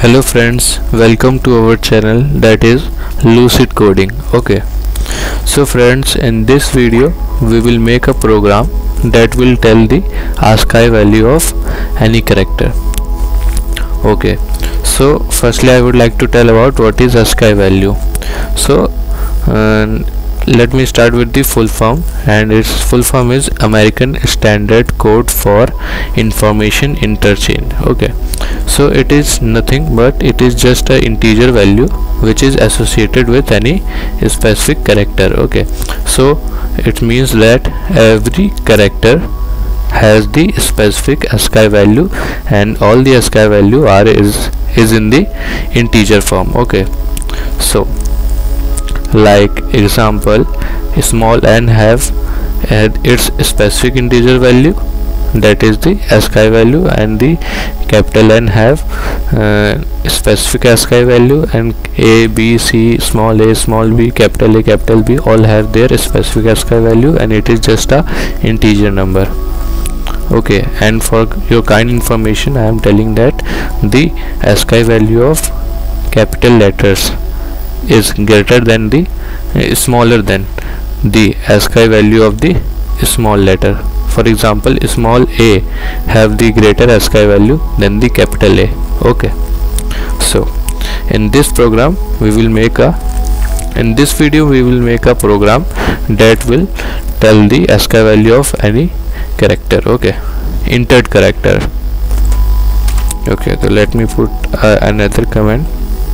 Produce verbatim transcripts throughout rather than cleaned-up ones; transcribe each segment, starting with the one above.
Hello friends, welcome to our channel, that is Lucid Coding. Okay, so friends, in this video we will make a program that will tell the ASCII value of any character. Okay, so firstly I would like to tell about what is ASCII value. So uh, let me start with the full form, and its full form is American Standard Code for Information Interchange. Okay, so it is nothing but it is just a integer value which is associated with any specific character. Okay, so it means that every character has the specific ASCII value, and all the ASCII value are is is in the integer form. Okay, so like example, small n have had its specific integer value, that is the ASCII value, and the capital N have uh, specific ASCII value, and A, B, C, small a, small b, capital A, capital B all have their specific ASCII value, and it is just a integer number. Okay, and for your kind information I am telling that the ASCII value of capital letters is greater than the uh, smaller than the ASCII value of the small letter. For example, small a have the greater ASCII value than the capital A. Okay, so in this program we will make a in this video we will make a program that will tell the ASCII value of any character. Okay, entered character. Okay, so let me put uh, another command.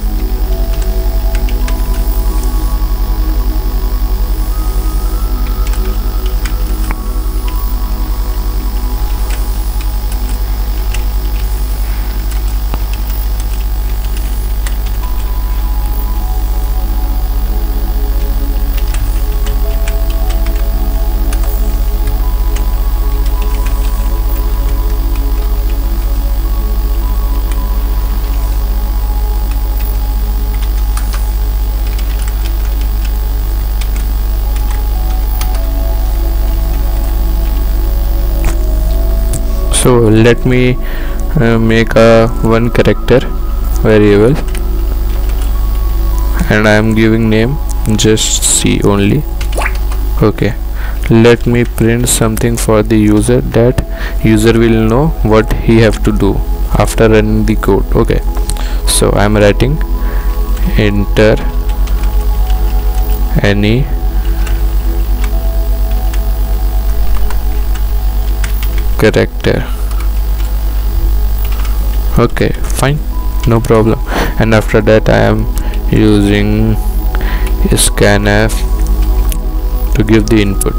So let me uh, make a one character variable, and I am giving name just C only. Okay, let me print something for the user that user will know what he have to do after running the code. Okay, so I am writing enter any character. Okay, fine, no problem. And after that I am using scanf to give the input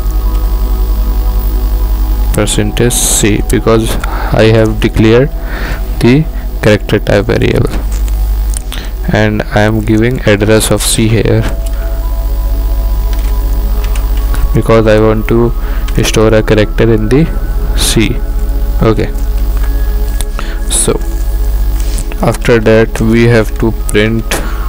percentage C, because I have declared the character type variable, and I am giving address of C here because I want to store a character in the C. Okay, so after that we have to print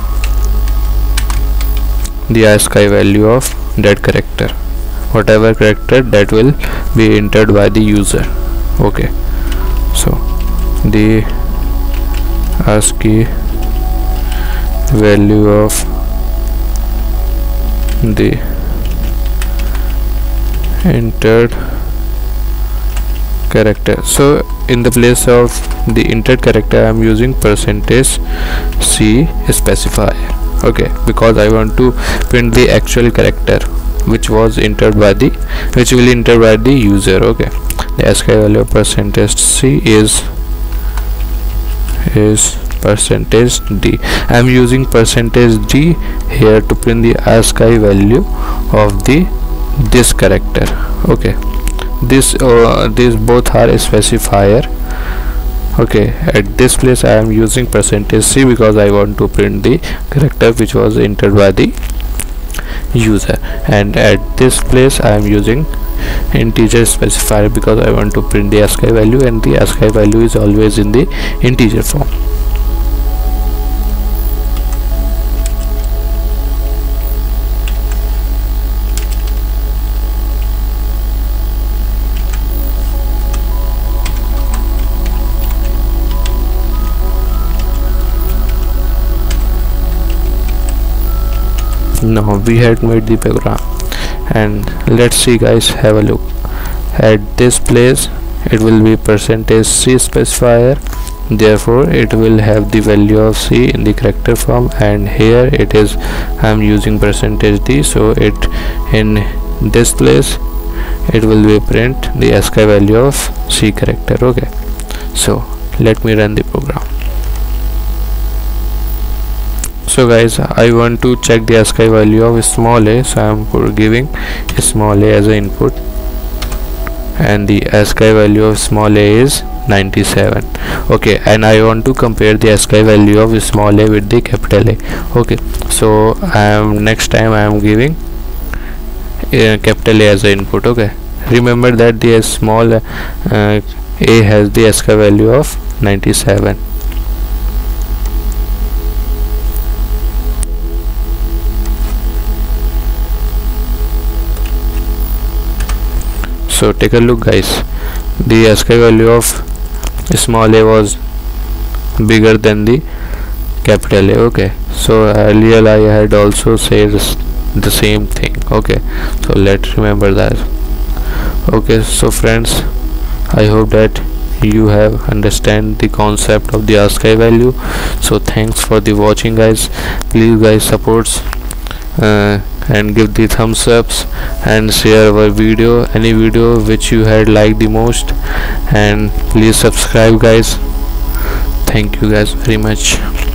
the ASCII value of that character, whatever character that will be entered by the user. Okay, so the ASCII value of the entered character. So in the place of the entered character I am using percentage C specifier. Okay, because I want to print the actual character which was entered by the which will enter by the user. Okay, the ASCII value of percentage C is is percentage D. I am using percentage D here to print the ASCII value of the this character. Okay, this uh, these both are a specifier. Okay, at this place I am using percentage C because I want to print the character which was entered by the user, and at this place I am using integer specifier because I want to print the ASCII value, and the ASCII value is always in the integer form. we had made the program, and let's see guys, have a look. At this place it will be percentage C specifier, therefore it will have the value of C in the character form, and here it is I am using percentage D, so it in this place it will be print the ASCII value of C character. Okay, so let me run the program. So guys, I want to check the ASCII value of small a, so I am giving small a as an input, and the ASCII value of small a is ninety-seven. Okay, and I want to compare the ASCII value of small a with the capital A. Okay, so I am next time I am giving uh, capital A as an input. Okay, remember that the small uh, a has the ASCII value of ninety-seven. So take a look guys, the ASCII value of small a was bigger than the capital A. Okay, so earlier I had also said the same thing. Okay, so let's remember that. Okay, so friends, I hope that you have understand the concept of the ASCII value. So thanks for the watching guys. Please guys supports uh, and give the thumbs ups and share our video, any video which you had liked the most, and please subscribe guys. Thank you guys very much.